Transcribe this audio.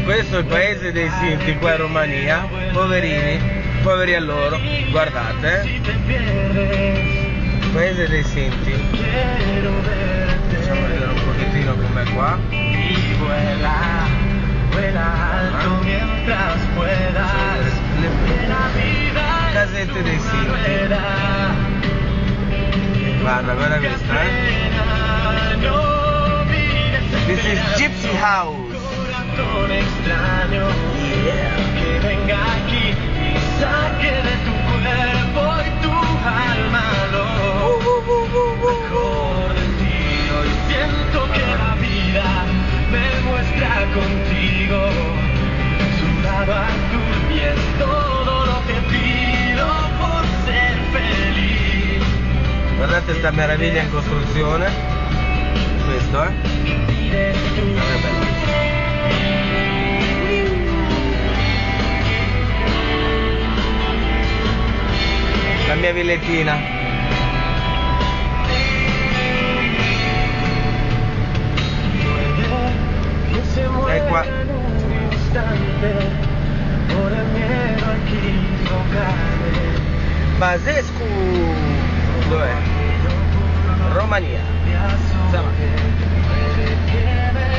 questo è il paese dei Sinti qua in Romania, poverini, poveri a loro, guardate, il paese dei Sinti. Facciamo vedere un pochettino com'è qua. Le casette dei Sinti. Guarda, guarda questa, This is Gypsy House. Yeah. Que venga aquí y saque de tu cuerpo y tu alma lo mejor de ti. Hoy siento que la vida me muestra contigo su lado azul y es todo lo que pido por ser feliz. Guardate sta meraviglia in costruzione. Questo, la mia villettina. E qua Basescu. Dov'è? Romania.